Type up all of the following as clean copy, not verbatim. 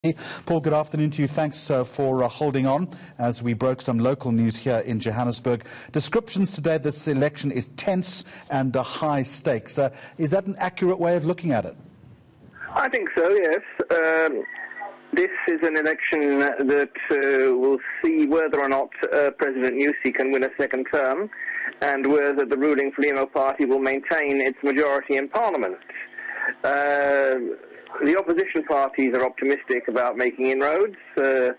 Paul, good afternoon to you. Thanks for holding on as we broke some local news here in Johannesburg. Descriptions today, this election is tense and high stakes. Is that an accurate way of looking at it? I think so, yes. This is an election that will see whether or not President Nyusi can win a second term and whether the ruling Frelimo party will maintain its majority in Parliament. The opposition parties are optimistic about making inroads, but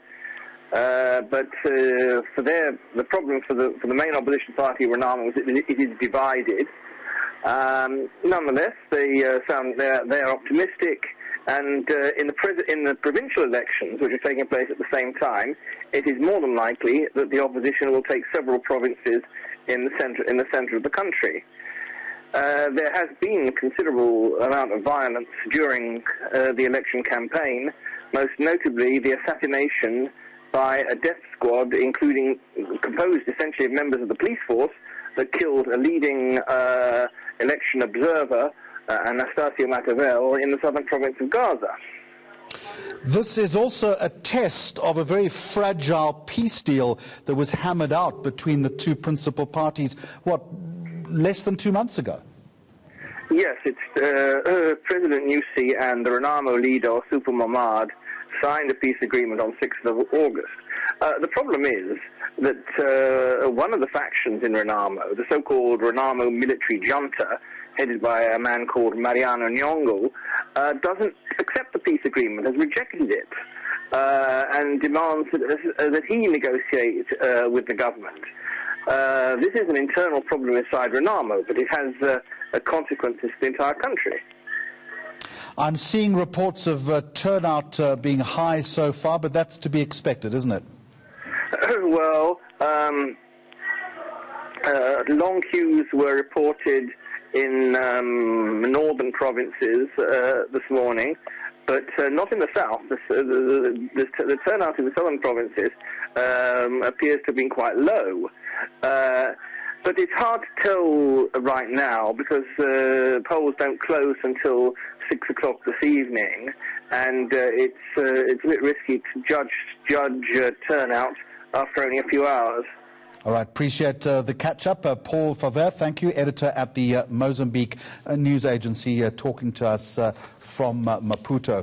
the problem for the main opposition party, Renamo, is it is divided. Nonetheless, they are optimistic, and in the provincial elections, which are taking place at the same time, it is more than likely that the opposition will take several provinces in the centre of the country. There has been a considerable amount of violence during the election campaign, most notably the assassination by a death squad composed essentially of members of the police force that killed a leading election observer, Anastasio Matavel, in the southern province of Gaza. This is also a test of a very fragile peace deal that was hammered out between the two principal parties, less than 2 months ago. Yes, it's President Nyusi and the Renamo leader, Supho Mamad, signed a peace agreement on 6th of August. The problem is that one of the factions in Renamo, the so-called Renamo military junta, headed by a man called Mariano Nyong'o, doesn't accept the peace agreement, has rejected it, and demands that he negotiate with the government. This is an internal problem inside Renamo, but it has consequences to the entire country. I'm seeing reports of turnout being high so far, but that's to be expected, isn't it? Well, long queues were reported in northern provinces this morning, but not in the south. The turnout in the southern provinces appears to have been quite low. But it's hard to tell right now because polls don't close until 6 o'clock this evening, and it's a bit risky to judge turnout after only a few hours. All right, appreciate the catch-up. Paul Favre, thank you, editor at the Mozambique news agency, talking to us from Maputo.